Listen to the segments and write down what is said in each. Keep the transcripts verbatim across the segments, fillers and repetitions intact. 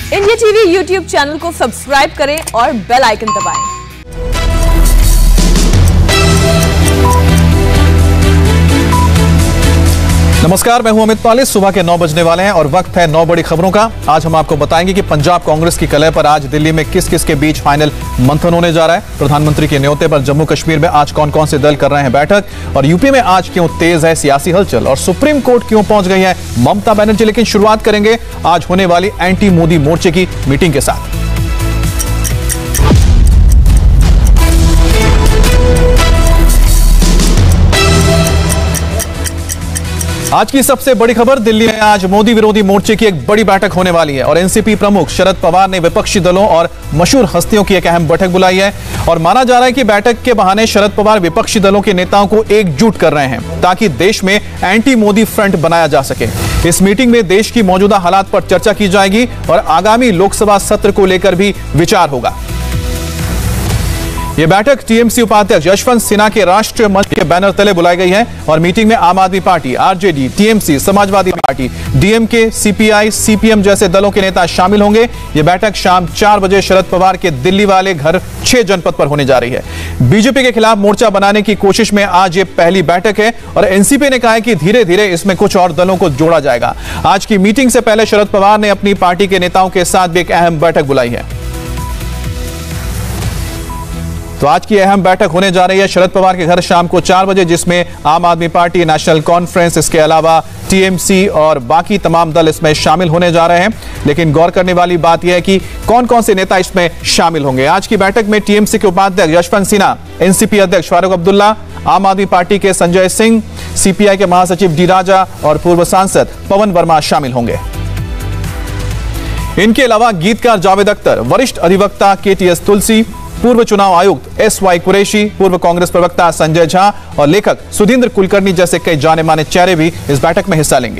India TV YouTube channel को subscribe करें और बेल आइकन दबाएं। नमस्कार, मैं हूं अमित पाली। सुबह के नौ बजने वाले हैं और वक्त है नौ बड़ी खबरों का। आज हम आपको बताएंगे कि पंजाब कांग्रेस की कलह पर आज दिल्ली में किस किस के बीच फाइनल मंथन होने जा रहा है। प्रधानमंत्री के न्योते पर जम्मू कश्मीर में आज कौन कौन से दल कर रहे हैं बैठक, और यूपी में आज क्यों तेज है सियासी हलचल, और सुप्रीम कोर्ट क्यों पहुंच गई है ममता बनर्जी। लेकिन शुरुआत करेंगे आज होने वाली एंटी मोदी मोर्चे की मीटिंग के साथ। आज की सबसे बड़ी खबर, दिल्ली में आज मोदी विरोधी मोर्चे की एक बड़ी बैठक होने वाली है और एनसीपी प्रमुख शरद पवार ने विपक्षी दलों और मशहूर हस्तियों की एक अहम बैठक बुलाई है। और माना जा रहा है कि बैठक के बहाने शरद पवार विपक्षी दलों के नेताओं को एकजुट कर रहे हैं ताकि देश में एंटी मोदी फ्रंट बनाया जा सके। इस मीटिंग में देश की मौजूदा हालात पर चर्चा की जाएगी और आगामी लोकसभा सत्र को लेकर भी विचार होगा। यह बैठक टीएमसी उपाध्यक्ष यशवंत सिन्हा के राष्ट्रीय मंच के बैनर तले बुलाई गई है और मीटिंग में Aam Aadmi party, RJD, TMC, Samajwadi party, DMK, CPI, CPM जैसे दलों के नेता शामिल होंगे। यह बैठक शाम चार बजे शरद पवार के दिल्ली वाले घर छह जनपद पर होने जा रही है। बीजेपी के खिलाफ मोर्चा बनाने की कोशिश में आज ये पहली बैठक है और एनसीपी ने कहा है कि धीरे धीरे इसमें कुछ और दलों को जोड़ा जाएगा। आज की मीटिंग से पहले शरद पवार ने अपनी पार्टी के नेताओं के साथ भी एक अहम बैठक बुलाई है। तो आज की अहम बैठक होने जा रही है शरद पवार के घर शाम को चार बजे, जिसमें आम आदमी पार्टी, नेशनल कॉन्फ्रेंस, इसके अलावा टीएमसी और बाकी तमाम दल इसमें शामिल होने जा रहे हैं। लेकिन गौर करने वाली बात यह है कि कौन कौन से नेता इसमें शामिल होंगे। आज की बैठक में टीएमसी के उपाध्यक्ष यशवंत सिन्हा, एनसीपी अध्यक्ष फारूक अब्दुल्ला, आम आदमी पार्टी के संजय सिंह, सीपीआई के महासचिव डी राजा और पूर्व सांसद पवन वर्मा शामिल होंगे। इनके अलावा गीतकार जावेद अख्तर, वरिष्ठ अधिवक्ता केटीएस तुलसी, पूर्व चुनाव आयुक्त एस वाई कुरैशी, पूर्व कांग्रेस प्रवक्ता संजय झा और लेखक सुधींद्र कुलकर्णी जैसे कई जाने माने चेहरे भी इस बैठक में हिस्सा लेंगे।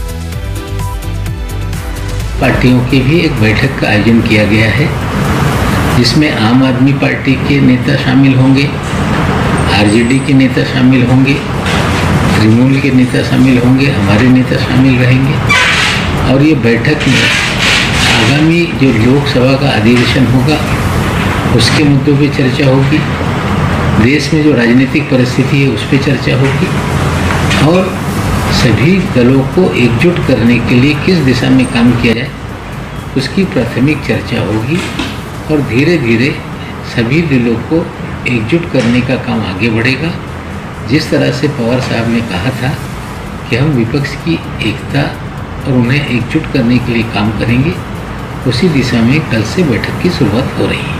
पार्टियों की भी एक बैठक का आयोजन किया गया है जिसमें आम आदमी पार्टी के नेता शामिल होंगे, आरजेडी के नेता शामिल होंगे, तृणमूल के नेता शामिल होंगे, हमारे नेता शामिल रहेंगे। और ये बैठक में आगामी जो लोकसभा का अधिवेशन होगा उसके मुद्दों पे चर्चा होगी, देश में जो राजनीतिक परिस्थिति है उस पर चर्चा होगी और सभी दलों को एकजुट करने के लिए किस दिशा में काम किया जाए उसकी प्राथमिक चर्चा होगी। और धीरे धीरे सभी दलों को एकजुट करने का काम आगे बढ़ेगा। जिस तरह से पवार साहब ने कहा था कि हम विपक्ष की एकता और उन्हें एकजुट करने के लिए काम करेंगे, उसी दिशा में कल से बैठक की शुरुआत हो रही है।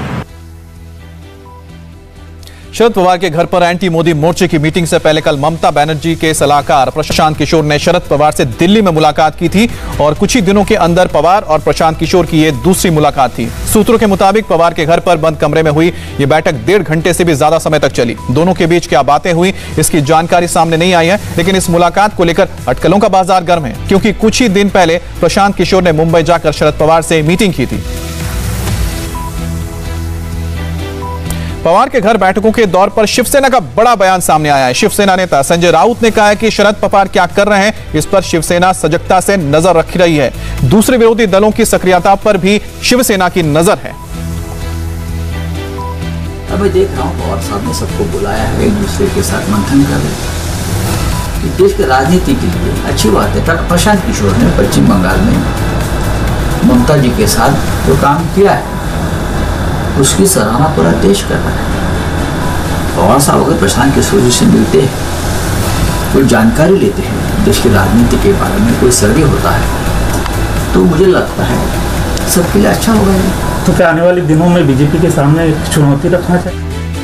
शरद पवार के घर पर एंटी मोदी मोर्चे की मीटिंग से पहले कल ममता बनर्जी के सलाहकार प्रशांत किशोर ने शरद पवार से दिल्ली में मुलाकात की थी और कुछ ही दिनों के अंदर पवार और प्रशांत किशोर की यह दूसरी मुलाकात थी। सूत्रों के मुताबिक पवार के घर पर बंद कमरे में हुई यह बैठक डेढ़ घंटे से भी ज्यादा समय तक चली। दोनों के बीच क्या बातें हुई इसकी जानकारी सामने नहीं आई है, लेकिन इस मुलाकात को लेकर अटकलों का बाजार गर्म है क्योंकि कुछ ही दिन पहले प्रशांत किशोर ने मुंबई जाकर शरद पवार से मीटिंग की थी। पवार के घर बैठकों के दौर पर शिवसेना का बड़ा बयान सामने आया है। शिवसेना नेता संजय राउत ने कहा है कि शरद पवार क्या कर रहे हैं इस पर शिवसेना सजगता से नजर रख रही है। दूसरे विरोधी दलों की सक्रियता पर भी शिवसेना की नजर है। अब मैं देख रहा हूं पवार साहब ने सबको बुलाया है, एक दूसरे के साथ मंथन कर रहे हैं। देश की राजनीति के लिए अच्छी बात है। प्रशांत किशोर ने पश्चिम बंगाल में ममता जी के साथ जो काम किया है उसकी सराहना पूरा देश कर रहा है। पवार साहब अगर प्रशांत किशोर जी से मिलते हैं, कोई जानकारी लेते हैं देश की राजनीति के बारे में, कोई सर्वे होता है, तो मुझे लगता है सबके लिए अच्छा होगा। तो क्या आने वाले दिनों में बीजेपी के सामने चुनौती रखना चाहिए?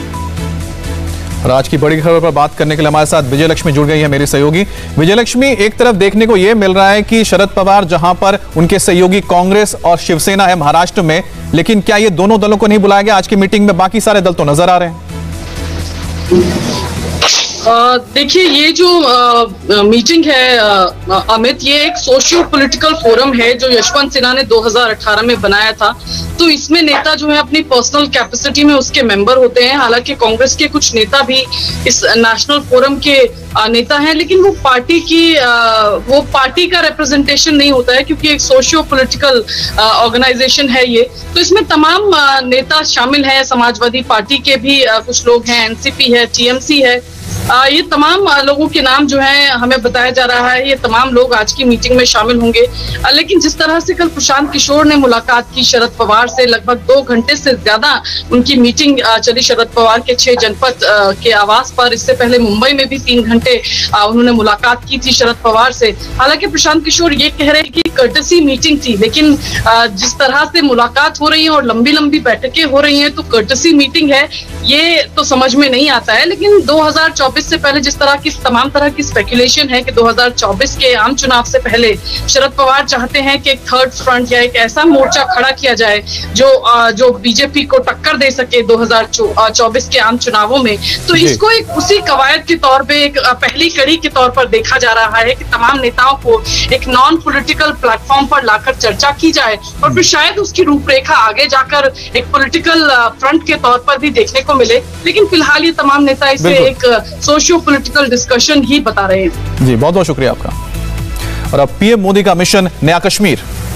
और आज की बड़ी खबर पर बात करने के लिए हमारे साथ विजय लक्ष्मी जुड़ गई है, मेरी सहयोगी। विजय लक्ष्मी, एक तरफ देखने को यह मिल रहा है कि शरद पवार जहां पर उनके सहयोगी कांग्रेस और शिवसेना है महाराष्ट्र में, लेकिन क्या ये दोनों दलों को नहीं बुलाया गया आज की मीटिंग में? बाकी सारे दल तो नजर आ रहे हैं। देखिए, ये जो आ, मीटिंग है आ, अमित, ये एक सोशियो पॉलिटिकल फोरम है जो यशवंत सिन्हा ने दो हज़ार अठारह में बनाया था। तो इसमें नेता जो है अपनी पर्सनल कैपेसिटी में उसके मेंबर होते हैं। हालांकि कांग्रेस के कुछ नेता भी इस नेशनल फोरम के आ, नेता हैं, लेकिन वो पार्टी की आ, वो पार्टी का रिप्रेजेंटेशन नहीं होता है, क्योंकि एक सोशियो पॉलिटिकल ऑर्गेनाइजेशन है ये। तो इसमें तमाम आ, नेता शामिल हैं। समाजवादी पार्टी के भी आ, कुछ लोग हैं, एनसीपी है, टीएमसी है। आ, ये तमाम लोगों के नाम जो है हमें बताया जा रहा है, ये तमाम लोग आज की मीटिंग में शामिल होंगे। आ, लेकिन जिस तरह से कल प्रशांत किशोर ने मुलाकात की शरद पवार से, लगभग दो घंटे से ज्यादा उनकी मीटिंग आ, चली शरद पवार के छह जनपद आ, के आवास पर। इससे पहले मुंबई में भी तीन घंटे आ, उन्होंने मुलाकात की थी शरद पवार से। हालांकि प्रशांत किशोर ये कह रहे हैं कि कर्टसी मीटिंग थी, लेकिन आ, जिस तरह से मुलाकात हो रही है और लंबी लंबी बैठकें हो रही हैं, तो कर्टसी मीटिंग है ये तो समझ में नहीं आता है। लेकिन दो हज़ार चौबीस से पहले जिस तरह की तमाम तरह की स्पेकुलेशन है कि दो हज़ार चौबीस के आम चुनाव से पहले शरद पवार चाहते हैं कि एक थर्ड फ्रंट या एक ऐसा मोर्चा खड़ा किया जाए जो जो बीजेपी को टक्कर दे सके दो हज़ार चौबीस के आम चुनावों में। तो इसको एक उसी कवायद के तौर पे, एक पहली कड़ी के तौर पर देखा जा रहा है कि तमाम नेताओं को एक नॉन पॉलिटिकल प्लेटफॉर्म पर लाकर चर्चा की जाए और फिर शायद उसकी रूपरेखा आगे जाकर एक पॉलिटिकल फ्रंट के तौर पर भी देखने को मिले। लेकिन फिलहाल ये तमाम नेता इसे एक सोशियो पॉलिटिकल डिस्कशन ही बता रहे हैं। जी, बहुत बहुत शुक्रिया आपका। और अब पीएम मोदी का मिशन नया कश्मीर।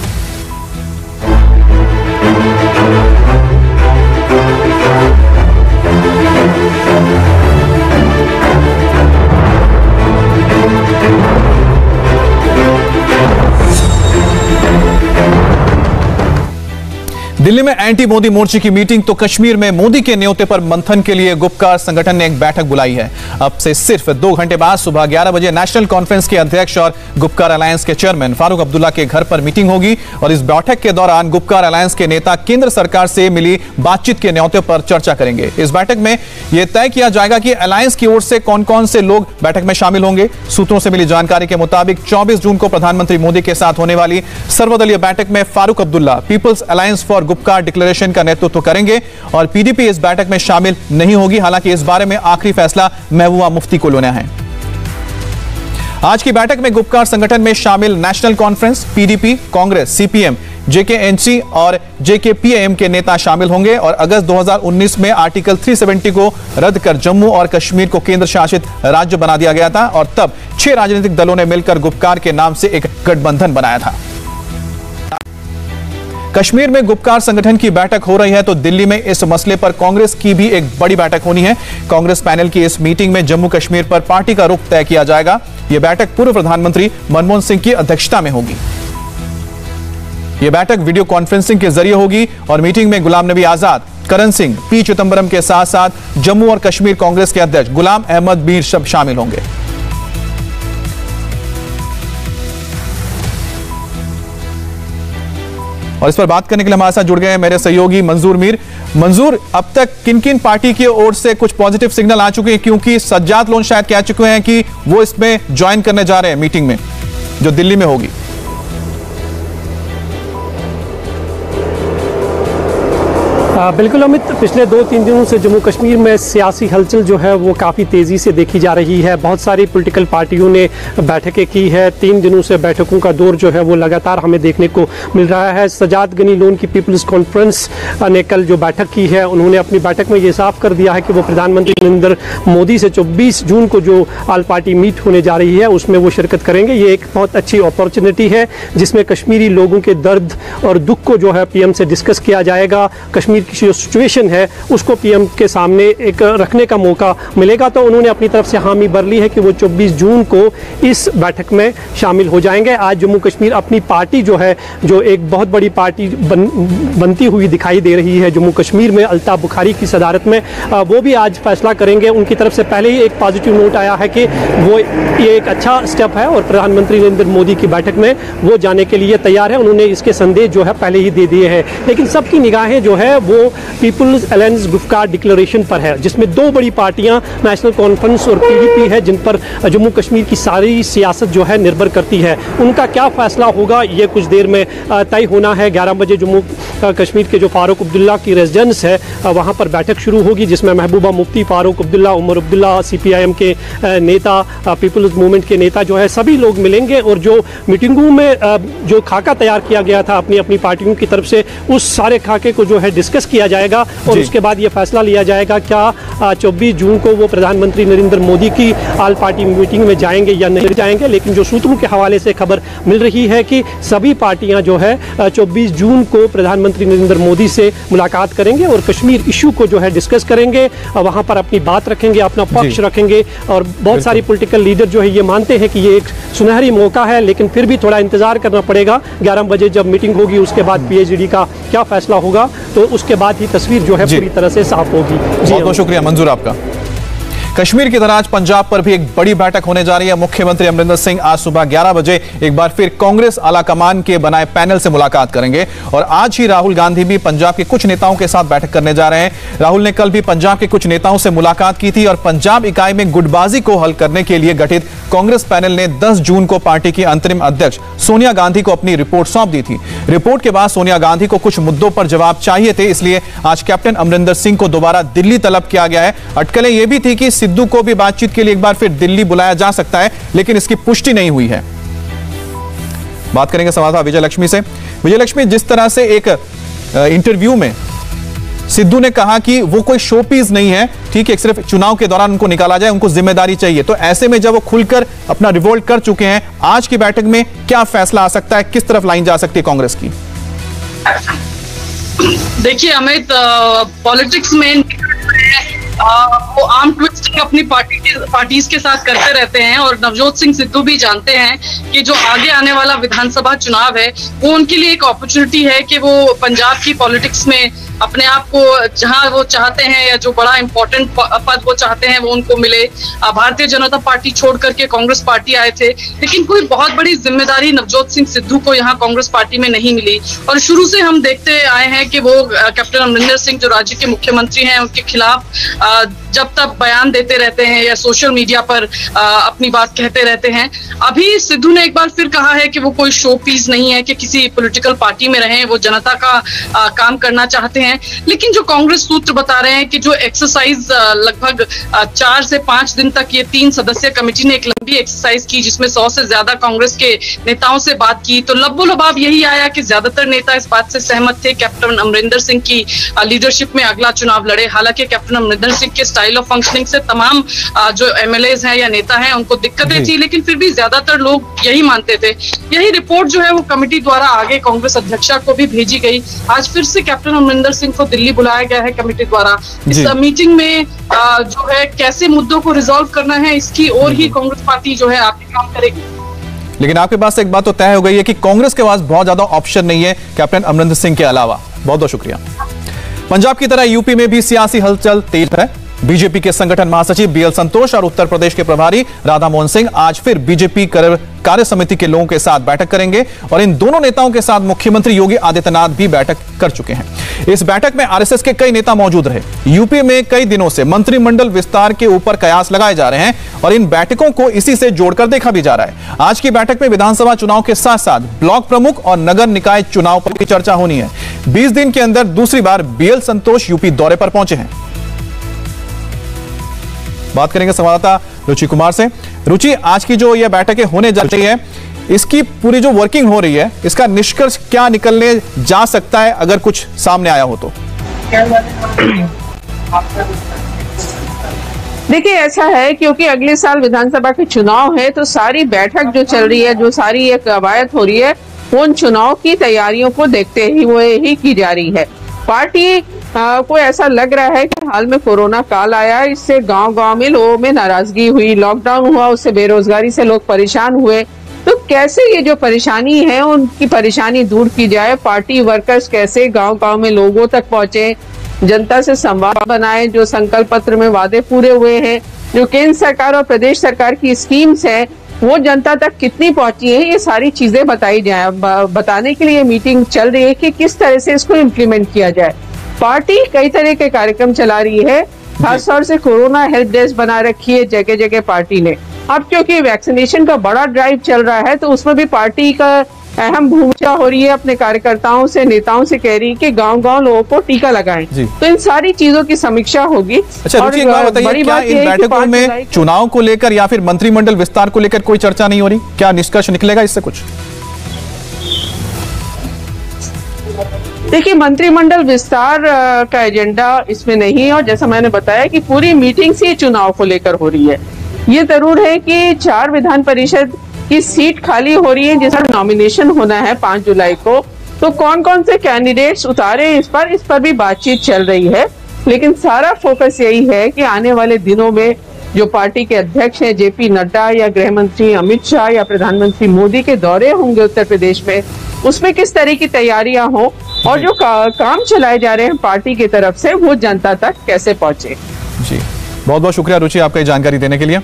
दिल्ली में एंटी मोदी मोर्चे की मीटिंग तो कश्मीर में मोदी के न्योते पर मंथन के लिए गुपकार संगठन ने एक बैठक बुलाई है। अब से सिर्फ दो घंटे बाद सुबह ग्यारह बजे नेशनल कॉन्फ्रेंस के अध्यक्ष और गुपकार अलायंस के चेयरमैन फारूक अब्दुल्ला के घर पर मीटिंग होगी और इस बैठक के दौरान गुपकार अलायंस के नेता केंद्र सरकार से मिली बातचीत के न्योते पर चर्चा करेंगे। इस बैठक में यह तय किया जाएगा कि अलायंस की ओर से कौन कौन से लोग बैठक में शामिल होंगे। सूत्रों से मिली जानकारी के मुताबिक चौबीस जून को प्रधानमंत्री मोदी के साथ होने वाली सर्वदलीय बैठक में Farooq Abdullah people's alliance for Gupkar declaration का नेतृत्व करेंगे और पीडीपी इस बैठक में शामिल नहीं होगी। हालांकि इस बारे में आखिरी फैसला महबूबा मुफ्ती को लेना है। आज की बैठक में गुपकार संगठन में शामिल national conference, PDP, Congress, CPM, JKNC और जेकेपीएम के नेता शामिल होंगे और अगस्त दो हज़ार उन्नीस में आर्टिकल तीन सौ सत्तर को रद्द कर जम्मू और कश्मीर को केंद्र शासित राज्य बना दिया गया था और तब छह राजनीतिक दलों ने मिलकर गुपकार के नाम से एक गठबंधन बनाया था। कश्मीर में गुपकार संगठन की बैठक हो रही है तो दिल्ली में इस मसले पर कांग्रेस की भी एक बड़ी बैठक होनी है। कांग्रेस पैनल की इस मीटिंग में जम्मू कश्मीर पर पार्टी का रुख तय किया जाएगा। यह बैठक पूर्व प्रधानमंत्री मनमोहन सिंह की अध्यक्षता में होगी। यह बैठक वीडियो कॉन्फ्रेंसिंग के जरिए होगी और मीटिंग में गुलाम नबी आजाद, करण सिंह, पी चिदंबरम के साथ साथ जम्मू और कश्मीर कांग्रेस के अध्यक्ष गुलाम अहमद मीर सब शामिल होंगे। और इस पर बात करने के लिए हमारे साथ जुड़ गए हैं मेरे सहयोगी मंजूर मीर। मंजूर, अब तक किन किन पार्टी की ओर से कुछ पॉजिटिव सिग्नल आ चुके हैं, क्योंकि सज्जाद लोन शायद कह चुके हैं कि वो इसमें ज्वाइन करने जा रहे हैं मीटिंग में जो दिल्ली में होगी। बिल्कुल अमित, पिछले दो तीन दिनों से जम्मू कश्मीर में सियासी हलचल जो है वो काफ़ी तेज़ी से देखी जा रही है। बहुत सारी पॉलिटिकल पार्टियों ने बैठकें की है। तीन दिनों से बैठकों का दौर जो है वो लगातार हमें देखने को मिल रहा है। सज्जाद गनी लोन की पीपल्स कॉन्फ्रेंस ने कल जो बैठक की है, उन्होंने अपनी बैठक में ये साफ कर दिया है कि वो प्रधानमंत्री नरेंद्र मोदी से चौबीस जून को जो आल पार्टी मीट होने जा रही है उसमें वो शिरकत करेंगे। ये एक बहुत अच्छी अपॉर्चुनिटी है जिसमें कश्मीरी लोगों के दर्द और दुख को जो है पीएम से डिस्कस किया जाएगा। कश्मीर की जो सिचुएशन है उसको पीएम के सामने एक रखने का मौका मिलेगा। तो उन्होंने अपनी तरफ से हामी भर ली है कि वो चौबीस जून को इस बैठक में शामिल हो जाएंगे। आज जम्मू कश्मीर अपनी पार्टी जो है, जो एक बहुत बड़ी पार्टी बन, बनती हुई दिखाई दे रही है जम्मू कश्मीर में अल्ताफ बुखारी की सदारत में, वो भी आज फैसला करेंगे। उनकी तरफ से पहले ही एक पॉजिटिव नोट आया है कि वो ये एक अच्छा स्टेप है और प्रधानमंत्री नरेंद्र मोदी की बैठक में वो जाने के लिए तैयार है। उन्होंने इसके संदेश जो है पहले ही दे दिए हैं। लेकिन सबकी निगाहें जो है वो वो पीपुल्स अलायंस गुफ्कार डिक्लेरेशन पर है, जिसमें दो बड़ी पार्टियां नेशनल कॉन्फ्रेंस और पीडीपी है, जिन पर जम्मू कश्मीर की सारी सियासत जो है निर्भर करती है। उनका क्या फैसला होगा ये कुछ देर में तय होना है। ग्यारह बजे जम्मू कश्मीर के जो फारूक अब्दुल्ला की रेजिडेंस है वहाँ पर बैठक शुरू होगी, जिसमें महबूबा मुफ्ती, फारूक अब्दुल्ला, उमर अब्दुल्ला, सीपीआईएम के नेता, पीपल्स मूवमेंट के नेता जो है सभी लोग मिलेंगे और जो मीटिंगों में जो खाका तैयार किया गया था अपनी अपनी पार्टियों की तरफ से, उस सारे खाके को जो है डिस्कस किया जाएगा और उसके बाद ये फैसला लिया जाएगा क्या चौबीस जून को वो प्रधानमंत्री नरेंद्र मोदी की आल पार्टी मीटिंग में जाएंगे या नहीं जाएंगे। लेकिन जो सूत्रों के हवाले से खबर मिल रही है कि सभी पार्टियां जो है चौबीस जून को प्रधानमंत्री नरेंद्र मोदी से मुलाकात करेंगे और कश्मीर इशू को जो है डिस्कस करेंगे, वहां पर अपनी बात रखेंगे, अपना पक्ष रखेंगे। और बहुत सारी पॉलिटिकल लीडर जो है ये मानते हैं कि ये एक सुनहरी मौका है, लेकिन फिर भी थोड़ा इंतजार करना पड़ेगा। ग्यारह बजे जब मीटिंग होगी उसके बाद पीएचडी का क्या फैसला होगा तो उसके बाद ही तस्वीर जो है पूरी तरह से साफ होगी। बहुत बहुत शुक्रिया मंजूर आपका। कश्मीर की तरह आज पंजाब पर भी एक बड़ी बैठक होने जा रही है। मुख्यमंत्री अमरिंदर सिंह आज सुबह ग्यारह बजे एक बार फिर कांग्रेस आलाकमान के बनाए पैनल से मुलाकात करेंगे और आज ही राहुल गांधी भी पंजाब के कुछ नेताओं के साथ बैठक करने जा रहे हैं। राहुल ने कल भी पंजाब के कुछ नेताओं से मुलाकात की थी और पंजाब इकाई में गुटबाजी को हल करने के लिए गठित कांग्रेस पैनल ने दस जून को पार्टी की अंतरिम अध्यक्ष सोनिया गांधी को अपनी रिपोर्ट सौंप दी थी। रिपोर्ट के बाद सोनिया गांधी को कुछ मुद्दों पर जवाब चाहिए थे, इसलिए आज कैप्टन अमरिंदर सिंह को दोबारा दिल्ली तलब किया गया है। अटकलें यह भी थी कि सिद्धू को भी बातचीत के लिए एक बार फिर दिल्ली बुलाया जा सकता है, लेकिन इसकी पुष्टि नहीं हुई है। बात करेंगे संवाददाता विजय लक्ष्मी से। विजय लक्ष्मी, जिस तरह से एक इंटरव्यू में सिद्धू ने कहा कि वो कोई शो पीस नहीं है, ठीक है, सिर्फ चुनाव के दौरान उनको निकाला जाए, उनको जिम्मेदारी चाहिए, तो ऐसे में जब वो खुलकर अपना रिवोल्ट कर चुके हैं, आज की बैठक में क्या फैसला आ सकता है, किस तरफ लाइन जा सकती है कांग्रेस की? देखिए अमित, पॉलिटिक्स में आ, वो आर्म ट्विस्टिंग अपनी पार्टी के पार्टीज के साथ करते रहते हैं और नवजोत सिंह सिद्धू भी जानते हैं कि जो आगे आने वाला विधानसभा चुनाव है वो उनके लिए एक अपॉर्चुनिटी है कि वो पंजाब की पॉलिटिक्स में अपने आप को जहां वो चाहते हैं या जो बड़ा इंपॉर्टेंट पद वो चाहते हैं वो उनको मिले। भारतीय जनता पार्टी छोड़ करके कांग्रेस पार्टी आए थे, लेकिन कोई बहुत बड़ी जिम्मेदारी नवजोत सिंह सिद्धू को यहाँ कांग्रेस पार्टी में नहीं मिली और शुरू से हम देखते आए हैं कि वो कैप्टन अमरिंदर सिंह जो राज्य के मुख्यमंत्री हैं उनके खिलाफ जब तक बयान देते रहते हैं या सोशल मीडिया पर अपनी बात कहते रहते हैं। अभी सिद्धू ने एक बार फिर कहा है कि वो कोई शो पीस नहीं है कि किसी पॉलिटिकल पार्टी में रहें, वो जनता का काम करना चाहते हैं। लेकिन जो कांग्रेस सूत्र बता रहे हैं कि जो एक्सरसाइज लगभग चार से पांच दिन तक ये तीन सदस्यीय कमेटी ने एक लंबी एक्सरसाइज की जिसमें सौ से ज्यादा कांग्रेस के नेताओं से बात की, तो लब्बो लबाब यही आया कि ज्यादातर नेता इस बात से सहमत थे कैप्टन अमरिंदर सिंह की लीडरशिप में अगला चुनाव लड़े। हालांकि कैप्टन अमरिंदर सिंह के स्टाइल ऑफ फंक्शनिंग से तमाम जो एमएलएज हैं या नेता हैं उनको दिक्कतें थी, लेकिन फिर भी ज्यादातर लोग यही मानते थे। यही रिपोर्ट जो है वो कमेटी द्वारा आगे कांग्रेस अध्यक्षा को भी भेजी गई। आज फिर से कैप्टन अमरिंदर सिंह को दिल्ली बुलाया गया है कमेटी द्वारा। इस मीटिंग में जो है कैसे मुद्दों को रिजॉल्व करना है इसकी और ही कांग्रेस पार्टी जो है आगे काम करेगी। लेकिन आपके पास एक बात तो तय हो गई है कि कांग्रेस के पास बहुत ज्यादा ऑप्शन नहीं है कैप्टन अमरिंदर सिंह के अलावा। बहुत बहुत शुक्रिया। पंजाब की तरह यूपी में भी सियासी हलचल तेज है। बीजेपी के संगठन महासचिव बीएल संतोष और उत्तर प्रदेश के प्रभारी राधा मोहन सिंह आज फिर बीजेपी कार्य समिति के लोगों के साथ बैठक करेंगे और इन दोनों नेताओं के साथ मुख्यमंत्री योगी आदित्यनाथ भी बैठक कर चुके हैं। इस बैठक में आरएसएस के कई नेता मौजूद रहे। यूपी में कई दिनों से मंत्रिमंडल विस्तार के ऊपर कयास लगाए जा रहे हैं और इन बैठकों को इसी से जोड़कर देखा भी जा रहा है। आज की बैठक में विधानसभा चुनाव के साथ साथ ब्लॉक प्रमुख और नगर निकाय चुनाव पर भी चर्चा होनी है। बीस दिन के अंदर दूसरी बार बीएल संतोष यूपी दौरे पर पहुंचे हैं। बात करेंगे संवाददाता रुचि कुमार से। रुचि, आज की जो यह बैठकें होने जा रही है इसकी पूरी जो वर्किंग हो रही है इसका निष्कर्ष क्या निकलने जा सकता है अगर कुछ सामने आया हो तो? देखिए ऐसा है क्योंकि अगले साल विधानसभा के चुनाव है तो सारी बैठक जो चल रही है, जो सारी एक कवायद हो रही है, उन चुनाव की तैयारियों को देखते ही वो ही की जा रही है। पार्टी आ, को ऐसा लग रहा है कि हाल में कोरोना काल आया, इससे गांव गांव में लोगों में नाराजगी हुई, लॉकडाउन हुआ, उससे बेरोजगारी से लोग परेशान हुए। तो कैसे ये जो परेशानी है उनकी परेशानी दूर की जाए, पार्टी वर्कर्स कैसे गांव गांव में लोगों तक पहुंचे, जनता से संवाद बनाए, जो संकल्प पत्र में वादे पूरे हुए हैं, जो केंद्र सरकार और प्रदेश सरकार की स्कीम्स है वो जनता तक कितनी पहुंची है, ये सारी चीजें बताई जाए। बताने के लिए मीटिंग चल रही है कि किस तरह से इसको इम्प्लीमेंट किया जाए। पार्टी कई तरह के कार्यक्रम चला रही है, खासतौर से कोरोना हेल्प डेस्क बना रखी है जगह जगह पार्टी ने। अब क्योंकि वैक्सीनेशन का बड़ा ड्राइव चल रहा है तो उसमें भी पार्टी का अहम भूमिका हो रही है। अपने कार्यकर्ताओं से, नेताओं से कह रही है कि गांव-गांव लोगों को टीका लगाएं। तो इन सारी चीजों की समीक्षा होगी। अच्छा रुचि, एक बात बताइए, क्या इन बैठकों में चुनाव को लेकर या फिर मंत्रिमंडल विस्तार को लेकर कोई चर्चा नहीं हो रही? क्या निष्कर्ष निकलेगा इससे कुछ? देखिए, मंत्रिमंडल विस्तार का एजेंडा इसमें नहीं है और जैसा मैंने बताया कि पूरी मीटिंग ही चुनाव को लेकर हो रही है। ये जरूर है कि चार विधान परिषद की सीट खाली हो रही है जिसका नॉमिनेशन होना है पांच जुलाई को। तो कौन कौन से कैंडिडेट्स उतारे इस पर इस पर भी बातचीत चल रही है, लेकिन सारा फोकस यही है कि आने वाले दिनों में जो पार्टी के अध्यक्ष हैं जेपी नड्डा या गृह मंत्री अमित शाह या प्रधानमंत्री मोदी के दौरे होंगे उत्तर प्रदेश में, उसमें किस तरह की तैयारियां हो और जो का, काम चलाए जा रहे हैं पार्टी की तरफ से वो जनता तक कैसे पहुंचे। जी, बहुत बहुत शुक्रिया रुचि आपका ये जानकारी देने के लिए।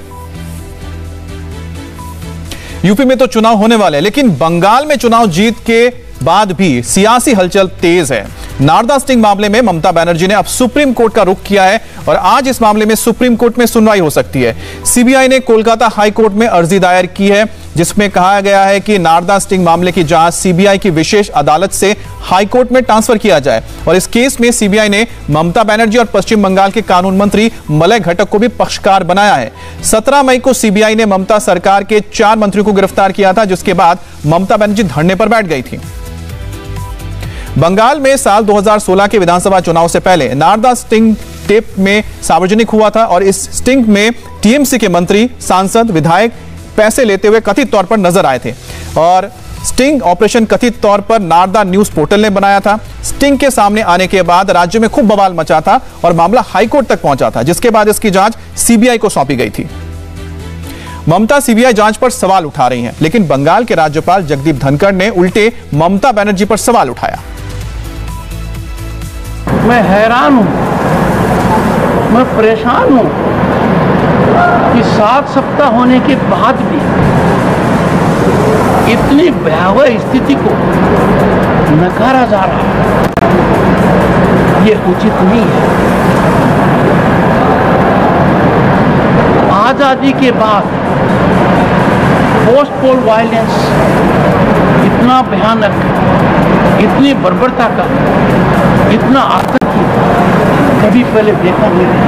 यूपी में तो चुनाव होने वाले हैं, लेकिन बंगाल में चुनाव जीत के बाद भी सियासी हलचल तेज है। नारदा स्टिंग मामले में ममता बनर्जी ने अब सुप्रीम कोर्ट का रुख किया है और आज इस मामले में सुप्रीम कोर्ट में सुनवाई हो सकती है। सीबीआई ने कोलकाता हाई कोर्ट में अर्जी दायर की है जिसमें कहा गया है कि नारदा स्टिंग मामले की जांच सीबीआई की विशेष अदालत से हाई कोर्ट में ट्रांसफर किया जाए और इस केस में सीबीआई ने ममता बनर्जी और पश्चिम बंगाल के कानून मंत्री मलय घटक को भी पक्षकार बनाया है। सत्रह मई को सीबीआई ने ममता सरकार के चार मंत्रियों को गिरफ्तार किया था जिसके बाद ममता बनर्जी धरने पर बैठ गई थी। बंगाल में साल दो हज़ार सोलह के विधानसभा चुनाव से पहले नारदा स्टिंग टेप में सार्वजनिक हुआ था और इस स्टिंग में टीएमसी के मंत्री, सांसद, विधायक पैसे लेते हुए कथित तौर पर नजर आए थे और स्टिंग ऑपरेशन कथित तौर पर नारदा न्यूज पोर्टल ने बनाया था। स्टिंग के सामने आने के बाद राज्य में खूब बवाल मचा था और मामला हाईकोर्ट तक पहुंचा था जिसके बाद इसकी जांच सीबीआई को सौंपी गई थी। ममता सीबीआई जांच पर सवाल उठा रही हैं, लेकिन बंगाल के राज्यपाल जगदीप धनखड़ ने उल्टे ममता बनर्जी पर सवाल उठाया। मैं हैरान हूं, मैं परेशान हूं कि सात सप्ताह होने के बाद भी इतनी भयावह स्थिति को नकारा जा रहा है, ये उचित नहीं है। आजादी के बाद पोस्ट पोल वायलेंस इतना भयानक, इतनी बर्बरता का, इतना आतंकी कभी पहले देखा नहीं।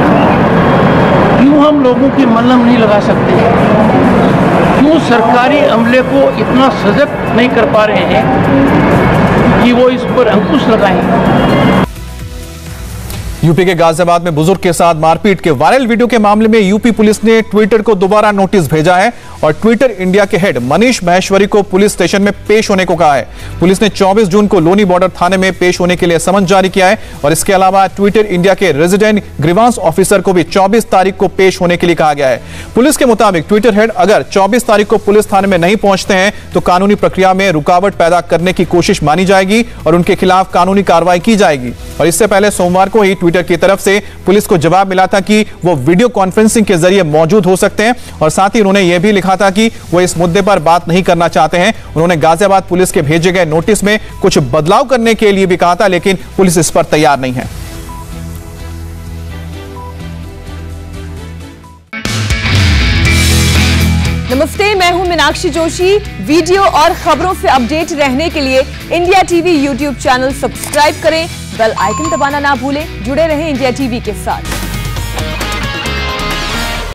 क्यों हम लोगों की मलहम नहीं लगा सकते? क्यों सरकारी अमले को इतना सजग नहीं कर पा रहे हैं कि वो इस पर अंकुश लगाएं? यूपी के गाजियाबाद में बुजुर्ग के साथ मारपीट के वायरल वीडियो के मामले में यूपी पुलिस ने ट्विटर को दोबारा नोटिस भेजा है और ट्विटर इंडिया के हेड मनीष महेश्वरी को पुलिस स्टेशन में पेश होने को कहा है। पुलिस ने चौबीस जून को लोनी बॉर्डर थाने में पेश होने के लिए समन जारी किया है और इसके अलावा ट्विटर इंडिया के रेजिडेंट ग्रीवांस ऑफिसर को भी चौबीस तारीख को पेश होने के लिए कहा गया है। पुलिस के मुताबिक ट्विटर हेड अगर चौबीस तारीख को पुलिस थाने में नहीं पहुंचते हैं तो कानूनी प्रक्रिया में रुकावट पैदा करने की कोशिश मानी जाएगी और उनके खिलाफ कानूनी कार्रवाई की जाएगी। और इससे पहले सोमवार को ही ट्विटर की तरफ से पुलिस को जवाब मिला था कि वो वीडियो कॉन्फ्रेंसिंग के जरिए मौजूद हो सकते हैं और साथ ही उन्होंने यह भी लिखा था कि वो इस मुद्दे पर बात नहीं करना चाहते हैं। उन्होंने गाजियाबाद पुलिस के भेजे गए नोटिस में कुछ बदलाव करने के लिए भी कहा था, लेकिन पुलिस इस पर तैयार नहीं है। नमस्ते, मैं हूं मीनाक्षी जोशी। वीडियो और खबरों से अपडेट रहने के लिए India TV YouTube channel subscribe करें, बेल आइकन दबाना ना भूलें। जुड़े रहें इंडिया टीवी के साथ।